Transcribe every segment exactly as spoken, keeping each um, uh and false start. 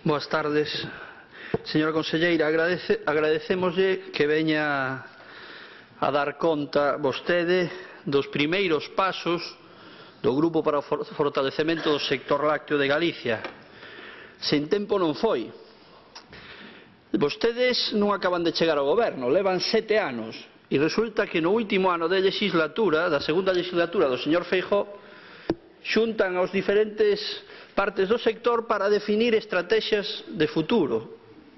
Boas tardes. Señora conselleira, agradece, agradecémoslle que veña a dar conta vostede dos primeiros pasos do Grupo para o Fortalecemento do Sector Lácteo de Galicia. Sen tempo non foi. Vostedes non acaban de chegar ao goberno, levan sete anos, e resulta que no último ano de legislatura, da segunda legislatura do señor Feijóo, xuntan aos diferentes partes do sector para definir estrategias de futuro.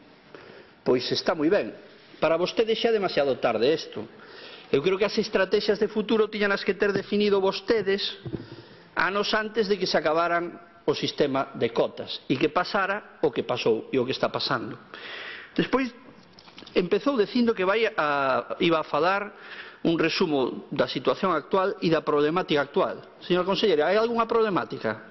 Pois está moi ben. Para vostedes xa é demasiado tarde isto. Eu creo que as estrategias de futuro tiñanas que ter definido vostedes anos antes de que se acabaran o sistema de cotas e que pasara o que pasou e o que está pasando. Despois empezou dicindo que vai a, iba a falar un resumo da situación actual e da problemática actual. Señora conselleira, hai algunha problemática?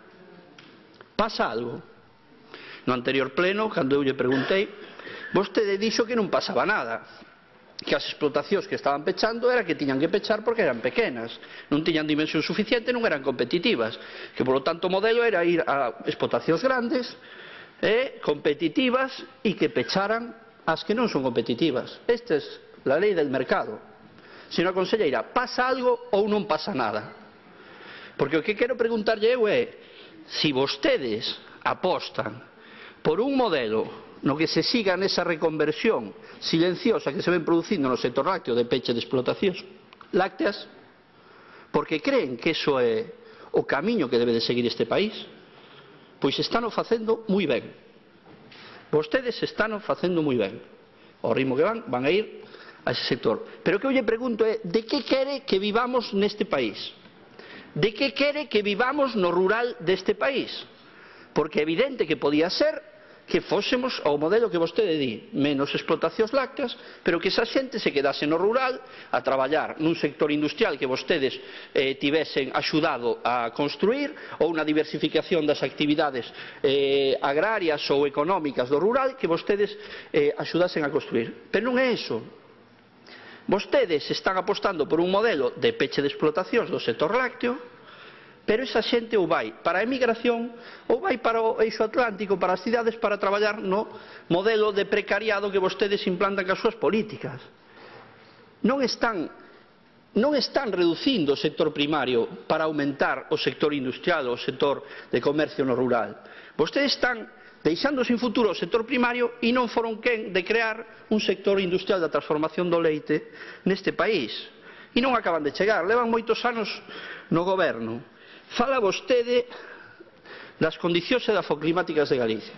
Pasa algo? No anterior pleno, cando eu lle preguntei, vostede dixo que non pasaba nada, que as explotacións que estaban pechando era que tiñan que pechar porque eran pequenas, non tiñan dimensión suficiente, non eran competitivas, que polo tanto o modelo era ir a explotacións grandes e competitivas e que pecharan as que non son competitivas. Esta é a lei del mercado. Señora conselleira, pasa algo ou non pasa nada? Porque o que quero preguntarlle eu é si vostedes apostan por un modelo no que se siga nesa reconversión silenciosa que se ven producindo no sector lácteo de peche de explotacións lácteas, porque creen que iso é o camiño que debe de seguir este país, pois están o facendo moi ben. Vostedes están o facendo moi ben. Ao ritmo que van, van a ir a ese sector. Pero o que eu lle pregunto é, de que quere que vivamos neste país? De que quere que vivamos no rural deste país? Porque é evidente que podía ser que fósemos ao modelo que vostede di, menos explotacións lácteas, pero que esa xente se quedase no rural a traballar nun sector industrial que vostedes eh, tivesen axudado a construir, ou unha diversificación das actividades eh, agrarias ou económicas do rural que vostedes eh, axudasen a construir. Pero non é iso. Vostedes están apostando por un modelo de peche de explotacións do sector lácteo, pero esa xente ou vai para a emigración ou vai para o eixo atlántico, para as cidades, para traballar no modelo de precariado que vostedes implantan cas súas políticas. Non están, non están reducindo o sector primario para aumentar o sector industrial, o sector de comercio no rural. Vostedes están deixando sin futuro o sector primario e non foron quen de crear un sector industrial da transformación do leite neste país. E non acaban de chegar, levan moitos anos no goberno. Fala vostede das condicións edafoclimáticas de Galicia.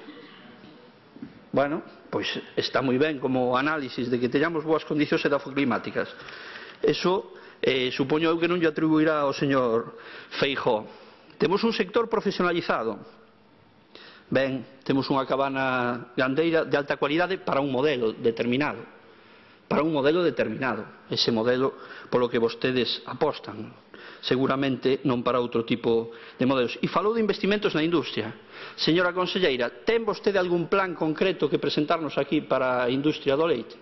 Bueno, pois está moi ben como análisis de que teñamos boas condicións edafoclimáticas. Eso eh, supoño eu que non lle atribuirá ao señor Feijóo. Temos un sector profesionalizado. Ben, temos unha cabana gandeira de alta cualidade para un modelo determinado, para un modelo determinado, ese modelo polo que vostedes apostan, seguramente non para outro tipo de modelos. E falou de investimentos na industria. Señora conselleira, ten vostede algún plan concreto que presentarnos aquí para a industria do leite?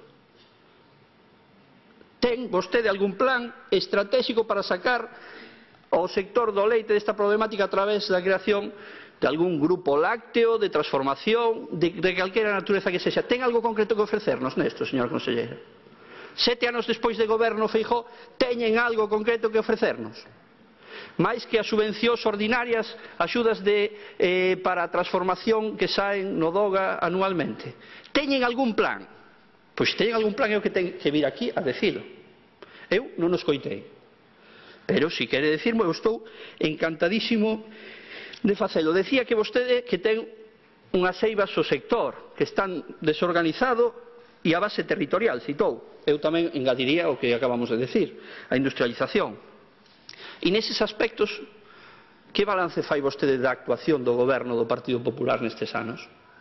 Ten vostede algún plan estratégico para sacar o sector do leite desta problemática a través da creación de algún grupo lácteo, de transformación, de, de calquera natureza que sexa? Ten algo concreto que ofrecernos nesto, señora conselleira? Sete anos despois de goberno Feijóo, teñen algo concreto que ofrecernos? Mais que as subvencións ordinarias, axudas de, eh, para a transformación que saen no DOGA anualmente. Teñen algún plan? Pois teñen algún plan é o que ten que vir aquí a decilo. Eu non o escoitei. Pero, se quere decirmo, eu estou encantadísimo de facelo. Decía que vostede que ten unhas eivas o sector, que están desorganizado e a base territorial, citou. Eu tamén engadiría o que acabamos de decir, a industrialización. E neses aspectos, que balance fai vostede da actuación do goberno do Partido Popular nestes anos?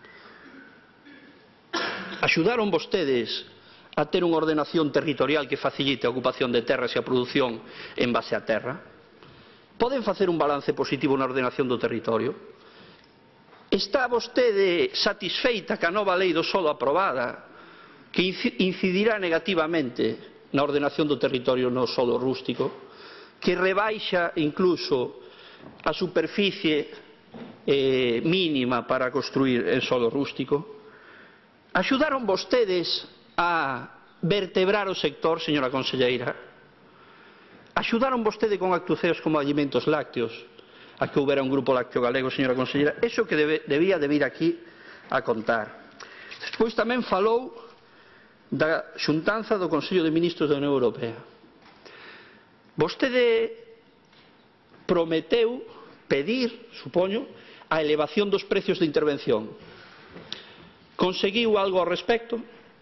Axudaron vostedes a ter unha ordenación territorial que facilite a ocupación de terras e a produción en base á terra? Poden facer un balance positivo na ordenación do territorio? Está vostede satisfeita ca nova lei do solo aprobada, que incidirá negativamente na ordenación do territorio no solo rústico, que rebaixa incluso a superficie eh, mínima para construir en solo rústico. Axudaron vostedes a vertebrar o sector, señora conselleira? Axudaron vostede con actuacións como alimentos lácteos a que houbera un grupo lácteo galego, señora conselleira? Eso que debe, debía de vir aquí a contar. Despois tamén falou da xuntanza do Consello de Ministros da Unión Europea. Vostede prometeu pedir, supoño, a elevación dos precios de intervención. Conseguiu algo ao respecto?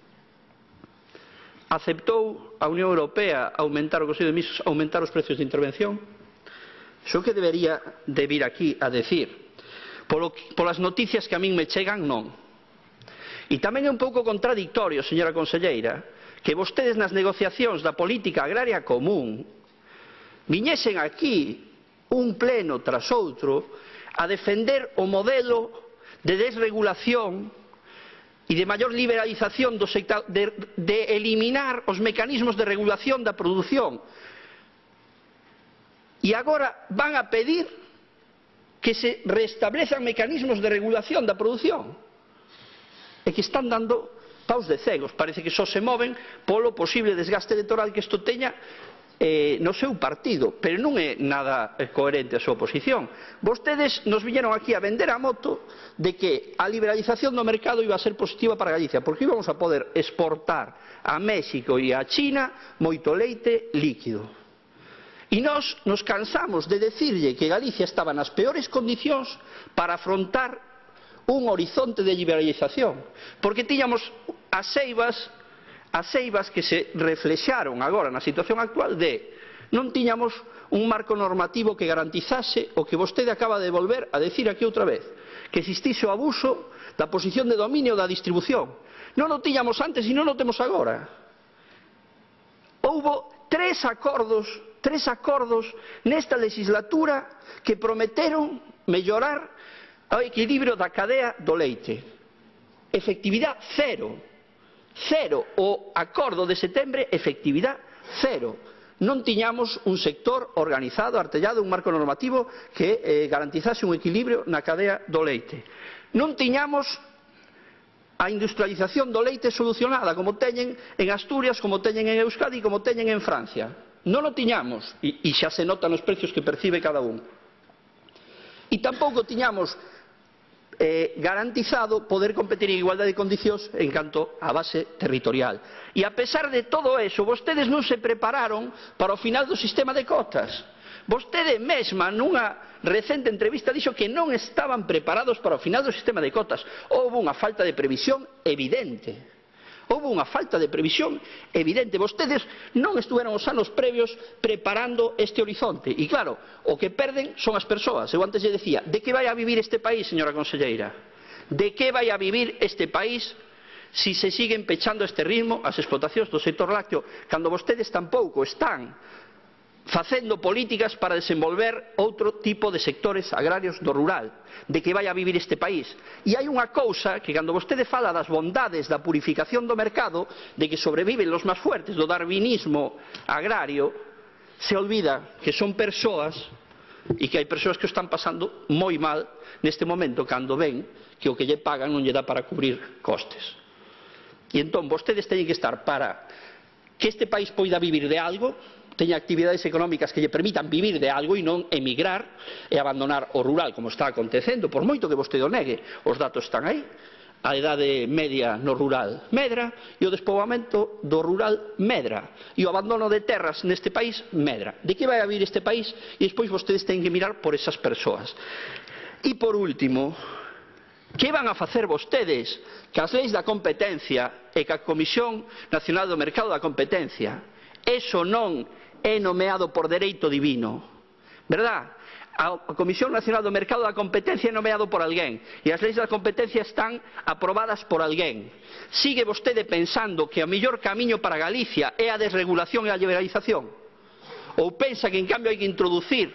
Aceptou a Unión Europea aumentar o Consello de Ministros, aumentar os precios de intervención? Iso que debería de vir aquí a decir. Polo, polas noticias que a min me chegan, non. E tamén é un pouco contradictorio, señora conselleira, que vostedes nas negociacións da política agraria común viñesen aquí un pleno tras outro a defender o modelo de desregulación e de maior liberalización do sector, de, de eliminar os mecanismos de regulación da produción. E agora van a pedir que se restablezan mecanismos de regulación da produción. É que están dando paus de cegos. Parece que só se moven polo posible desgaste electoral que isto teña eh, no seu partido, pero non é nada coherente a súa posición. Vostedes nos viñeron aquí a vender a moto de que a liberalización do mercado iba a ser positiva para Galicia, porque íbamos a poder exportar a México e a China moito leite líquido. E nós nos cansamos de decirlle que Galicia estaba nas peores condicións para afrontar un horizonte de liberalización, porque tiñamos as eivas as eivas que se reflexaron agora na situación actual de non tiñamos un marco normativo que garantizase o que vostede acaba de volver a decir aquí outra vez, que existise o abuso da posición de dominio da distribución. Non o tiñamos antes e non o temos agora. Houbo tres acordos, tres acordos nesta legislatura que prometeron mellorar o equilibrio da cadea do leite. Efectividade cero. Cero. O acordo de setembro, efectividade cero. Non tiñamos un sector organizado, artellado, un marco normativo que eh, garantizase un equilibrio na cadea do leite. Non tiñamos a industrialización do leite solucionada, como teñen en Asturias, como teñen en Euskadi, como teñen en Francia. Non o tiñamos, e, e xa se nota nos precios que percibe cada un. E tampouco tiñamos Eh, garantizado poder competir en igualdade de condicións en canto á base territorial. E a pesar de todo eso, vostedes non se prepararon para o final do sistema de cotas. Vostede mesma nunha recente entrevista dixo que non estaban preparados para o final do sistema de cotas. Houve unha falta de previsión evidente. Houve unha falta de previsión evidente. Vostedes non estuveron os anos previos preparando este horizonte. E claro, o que perden son as persoas. Eu antes lle decía, de que vai a vivir este país, señora conselleira? De que vai a vivir este país si se siguen pechando este ritmo as explotacións do sector lácteo, cando vostedes tampouco están facendo políticas para desenvolver outro tipo de sectores agrarios do rural? De que vai a vivir este país? E hai unha cousa que cando vostede fala das bondades da purificación do mercado, de que sobreviven os máis fuertes, do darwinismo agrario, se olvida que son persoas e que hai persoas que o están pasando moi mal neste momento cando ven que o que lle pagan non lle dá para cubrir costes. E entón vostedes teñen que estar para que este país poida vivir de algo, teña actividades económicas que lle permitan vivir de algo e non emigrar e abandonar o rural, como está acontecendo, por moito que vostede o negue. Os datos están aí. A idade media no rural medra e o despoboamento do rural medra. E o abandono de terras neste país medra. De que vai a vir este país? E despois vostedes teñen que mirar por esas persoas. E por último, que van a facer vostedes que as leis da competencia e que a Comisión Nacional do Mercado da Competencia, eso non é nomeado por dereito divino, verdad? A Comisión Nacional do Mercado da Competencia é nomeado por alguén e as leis da competencia están aprobadas por alguén. Sigue vostede pensando que o mellor camiño para Galicia é a desregulación e a liberalización? Ou pensa que en cambio hai que introducir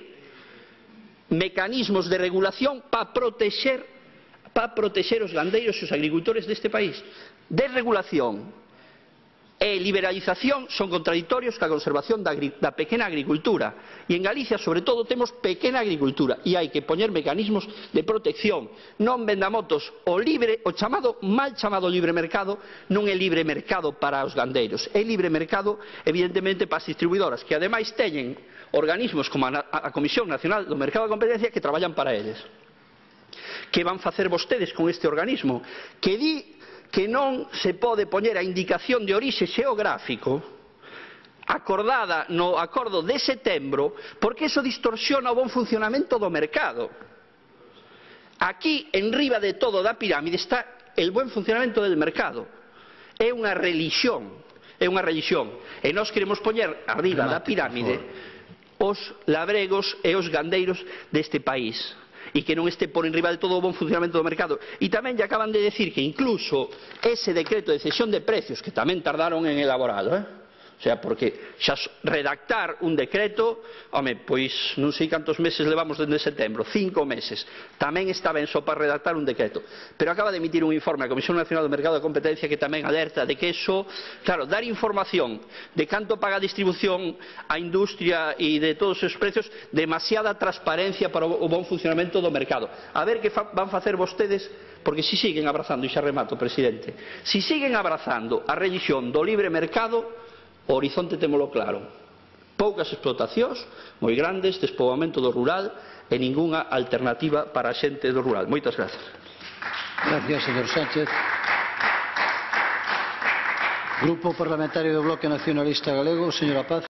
mecanismos de regulación para proteger, para proteger os gandeiros e os agricultores deste país? Desregulación e liberalización son contraditorios ca conservación da, da pequena agricultura. E en Galicia, sobre todo, temos pequena agricultura e hai que poñer mecanismos de protección. Non vendamotos o libre, o chamado, mal chamado libre mercado, non é libre mercado para os gandeiros, é libre mercado, evidentemente, para as distribuidoras, que ademais teñen organismos como a, a Comisión Nacional do Mercado da Competencia que traballan para eles. Que van facer vostedes con este organismo? Que di que non se pode poñer a indicación de orixe xeográfico acordada no acordo de setembro, porque eso distorsiona o bon funcionamento do mercado. Aquí, en riba de todo da pirámide, está el buen funcionamento del mercado. É unha religión, é unha religión. E nós queremos poñer arriba da pirámide os labregos e os gandeiros deste país. E que non este por enriba de todo o bon funcionamento do mercado. E tamén lle acaban de decir que incluso ese decreto de cesión de precios, que tamén tardaron en elaborado, eh? O sea, porque xa redactar un decreto, home, pois non sei cantos meses levamos desde setembro, cinco meses, tamén está ben só para redactar un decreto. Pero acaba de emitir un informe a Comisión Nacional do Mercado da Competencia que tamén alerta de que eso, claro, dar información de canto paga a distribución, a industria e de todos os precios, demasiada transparencia para o bon funcionamento do mercado. A ver que fa van facer vostedes, porque si siguen abrazando, e xa remato, presidente, si siguen abrazando a religión do libre mercado, o horizonte témolo claro. Poucas explotacións, moi grandes, despoboamento do rural e ningunha alternativa para a xente do rural. Moitas grazas. Gracias, señor Sánchez. Grupo Parlamentario do Bloque Nacionalista Galego, señora Paz.